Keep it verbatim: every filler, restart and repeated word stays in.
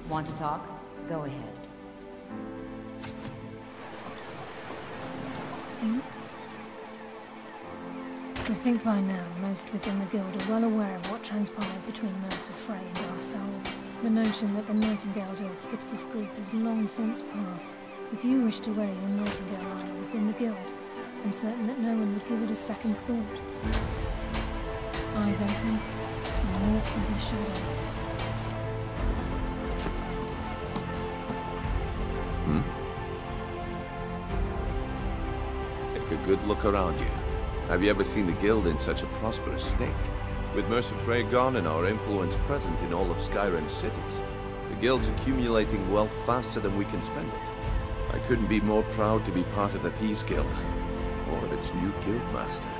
Want to talk? Go ahead. Hmm? I think by now, most within the guild are well aware of what transpired between Mercer Frey and ourselves. The notion that the Nightingales are a fictive group has long since passed. If you wish to wear your Nightingale armor within the guild, I'm certain that no one would give it a second thought. Eyes open, and walk through the shadows. Hmm? Take a good look around you. Have you ever seen the guild in such a prosperous state? With Mercer Frey gone and our influence present in all of Skyrim's cities, the guild's accumulating wealth faster than we can spend it. I couldn't be more proud to be part of the Thieves Guild, or of its new guildmaster.